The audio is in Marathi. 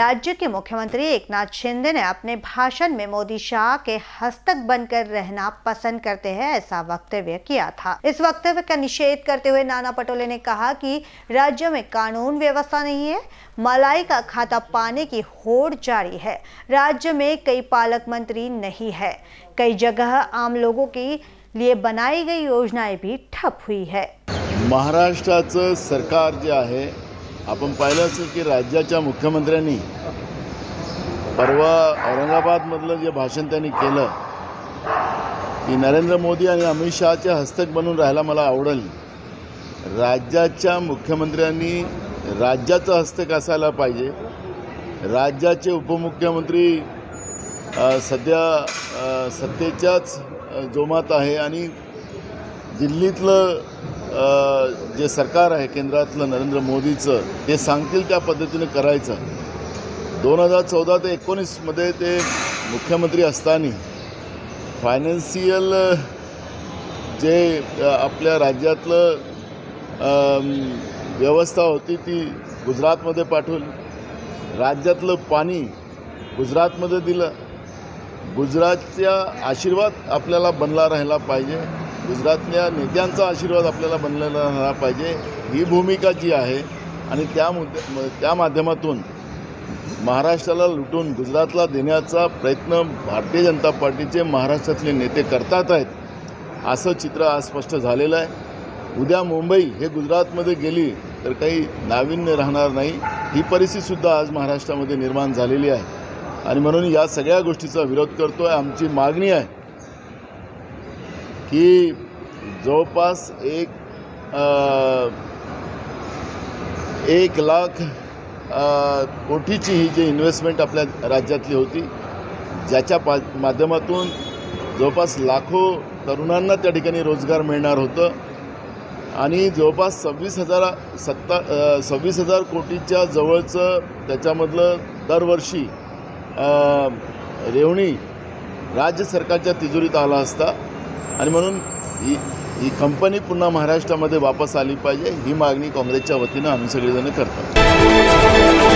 राज्य के मुख्यमंत्री एकनाथ शिंदे ने अपने भाषण में मोदी शाह के हस्तक बनकर रहना पसंद करते हैं ऐसा वक्तव्य किया था। इस वक्तव्य का निषेध करते हुए नाना पटोले ने कहा कि राज्य में कानून व्यवस्था नहीं है, मलाई का खाता पाने की होड़ जारी है। राज्य में कई पालक मंत्री नहीं है, कई जगह आम लोगों के लिए बनाई गई योजनाएं भी ठप हुई है। महाराष्ट्राचं सरकार जे आहे, आपण पाहिलं असेल की राज्याच्या मुख्यमंत्र्यांनी परवा औरंगाबादमधलं जे भाषण त्यांनी केलं की नरेंद्र मोदी आणि अमित शहाचे हस्तक बनून राहायला मला आवडेल। राज्याच्या मुख्यमंत्र्यांनी राज्याचं हस्तक असायला पाहिजे। राज्याचे उपमुख्यमंत्री सध्या सत्तेच्याच जोमात आहे आणि दिल्लीतलं जे सरकार आहे केंद्रातलं नरेंद्र मोदीचं ते सांगतील त्या पद्धतीने करायचं। 2014 ते 19 मध्ये ते मुख्यमंत्री असताना फायनान्शियल जे आपल्या राज्यातलं व्यवस्था होती ती गुजरातमध्ये पाठवली। राज्यातलं पाणी गुजरातमध्ये दिलं। गुजरातचा आशीर्वाद आपल्याला बनला राहिला पाहिजे, गुजरातल्या नेत्यांचा आशीर्वाद आपल्याला बनलेला राहिला पाहिजे, ही भूमिका जी आहे। आणि त्या माध्यमातून महाराष्ट्राला लुटून गुजरातला देण्याचा प्रयत्न भारतीय जनता पार्टीचे महाराष्ट्रातले नेते करतात आहेत, असं चित्र आज स्पष्ट झालेलं आहे। उद्या मुंबई हे गुजरातमध्ये गेली तर काही नाविन्य राहणार नाही, ही परिस्थितीसुद्धा आज महाराष्ट्रामध्ये निर्माण झालेली आहे। आणि म्हणून या सगळ्या गोष्टीचा विरोध करतोय। आमची मागणी आहे की जवळपास 1 लाख कोटीची ही जी इन्व्हेस्टमेंट आपल्या राज्यातली होती, ज्याच्या माध्यमातून जवळपास लाखो तरुणांना त्या ठिकाणी रोजगार मिळणार होतं आणि जवळपास 26,000 कोटीच्या जवळचं त्याच्यामधलं दरवर्षी रेवणी राज्य सरकारच्या तिजोरीत आला असता आणि म्हणून ही कंपनी पुन्हा महाराष्ट्रामध्ये वापस आली पाहिजे, ही मागणी काँग्रेसच्या वतीनं आम्ही सगळेजण करतो।